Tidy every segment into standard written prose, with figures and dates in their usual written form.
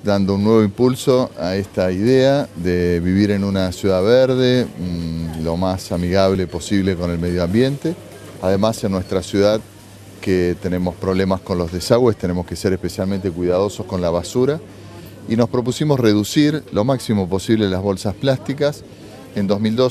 dando un nuevo impulso a esta idea de vivir en una ciudad verde, lo más amigable posible con el medio ambiente. Además, en nuestra ciudad, que tenemos problemas con los desagües, tenemos que ser especialmente cuidadosos con la basura y nos propusimos reducir lo máximo posible las bolsas plásticas. En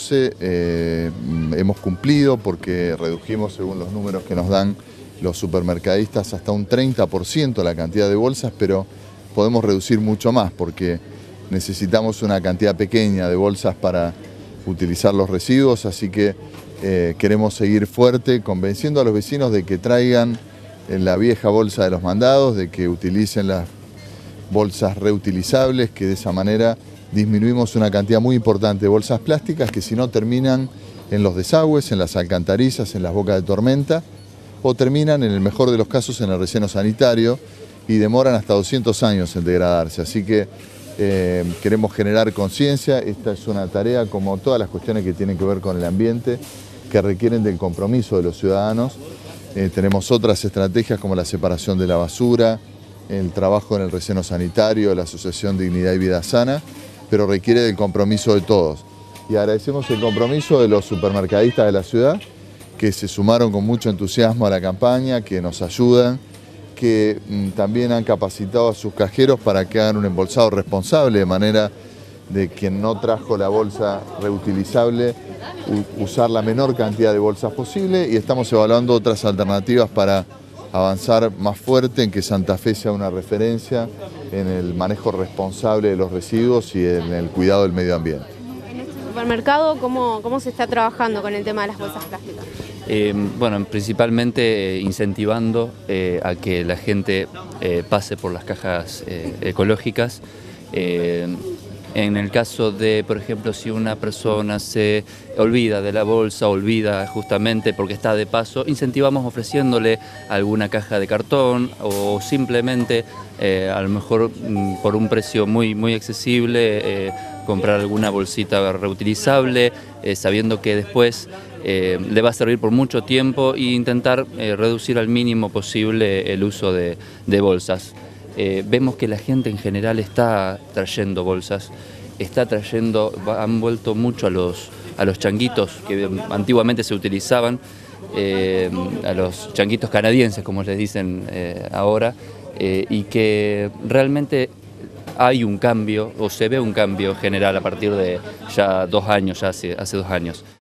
2012 hemos cumplido porque redujimos, según los números que nos dan los supermercadistas, hasta un 30% la cantidad de bolsas, pero podemos reducir mucho más porque necesitamos una cantidad pequeña de bolsas para utilizar los residuos, así que queremos seguir fuerte convenciendo a los vecinos de que traigan la vieja bolsa de los mandados, de que utilicen las bolsas reutilizables, que de esa manera disminuimos una cantidad muy importante de bolsas plásticas que si no terminan en los desagües, en las alcantarillas, en las bocas de tormenta, o terminan en el mejor de los casos en el relleno sanitario y demoran hasta 200 años en degradarse. Así que queremos generar conciencia. Esta es una tarea, como todas las cuestiones que tienen que ver con el ambiente, que requieren del compromiso de los ciudadanos. Tenemos otras estrategias como la separación de la basura, el trabajo en el relleno sanitario, la asociación Dignidad y Vida Sana, pero requiere del compromiso de todos. Y agradecemos el compromiso de los supermercadistas de la ciudad, que se sumaron con mucho entusiasmo a la campaña, que nos ayudan, que también han capacitado a sus cajeros para que hagan un embolsado responsable, de manera de quien no trajo la bolsa reutilizable, usar la menor cantidad de bolsas posible, y estamos evaluando otras alternativas para avanzar más fuerte en que Santa Fe sea una referencia en el manejo responsable de los residuos y en el cuidado del medio ambiente. En este supermercado, ¿cómo se está trabajando con el tema de las bolsas plásticas? Bueno, principalmente incentivando a que la gente pase por las cajas ecológicas. En el caso de, por ejemplo, si una persona se olvida de la bolsa, olvida justamente porque está de paso, incentivamos ofreciéndole alguna caja de cartón o simplemente, a lo mejor por un precio muy accesible, comprar alguna bolsita reutilizable, sabiendo que después le va a servir por mucho tiempo e intentar reducir al mínimo posible el uso de bolsas. Vemos que la gente en general está trayendo bolsas, han vuelto mucho a los changuitos que antiguamente se utilizaban, a los changuitos canadienses, como les dicen ahora, y que realmente hay un cambio, o se ve un cambio general a partir de ya 2 años, hace 2 años.